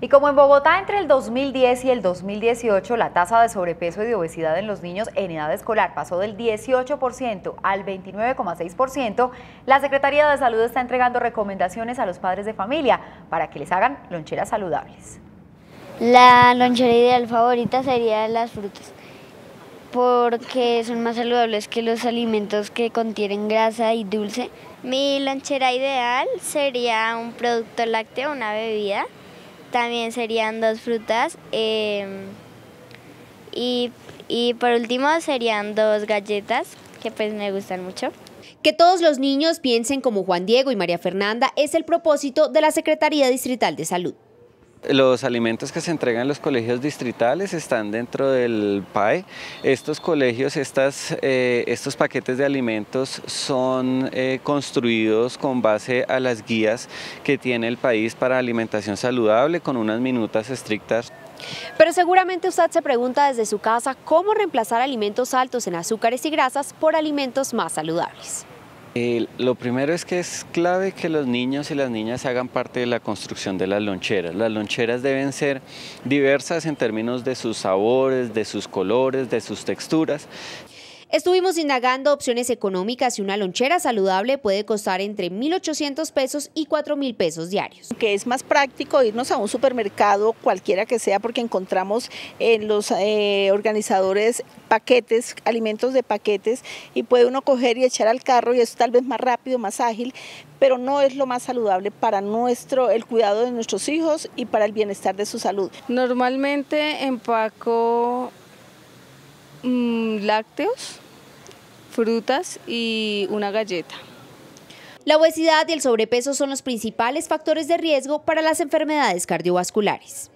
Y como en Bogotá entre el 2010 y el 2018 la tasa de sobrepeso y de obesidad en los niños en edad escolar pasó del 18% al 29,6%, la Secretaría de Salud está entregando recomendaciones a los padres de familia para que les hagan loncheras saludables. La lonchera ideal favorita sería las frutas, porque son más saludables que los alimentos que contienen grasa y dulce. Mi lonchera ideal sería un producto lácteo, una bebida. También serían 2 frutas y por último serían 2 galletas que pues me gustan mucho. Que todos los niños piensen como Juan Diego y María Fernanda es el propósito de la Secretaría Distrital de Salud. Los alimentos que se entregan en los colegios distritales están dentro del PAE. Estos colegios, estos paquetes de alimentos son construidos con base a las guías que tiene el país para alimentación saludable con unas minutas estrictas. Pero seguramente usted se pregunta desde su casa cómo reemplazar alimentos altos en azúcares y grasas por alimentos más saludables. Lo primero es que es clave que los niños y las niñas hagan parte de la construcción de las loncheras. Las loncheras deben ser diversas en términos de sus sabores, de sus colores, de sus texturas. Estuvimos indagando opciones económicas y una lonchera saludable puede costar entre 1.800 pesos y 4.000 pesos diarios. Que es más práctico irnos a un supermercado, cualquiera que sea, porque encontramos en los organizadores paquetes, alimentos de paquetes, y puede uno coger y echar al carro y es tal vez más rápido, más ágil, pero no es lo más saludable para el cuidado de nuestros hijos y para el bienestar de su salud. Normalmente empaco lácteos, frutas y una galleta. La obesidad y el sobrepeso son los principales factores de riesgo para las enfermedades cardiovasculares.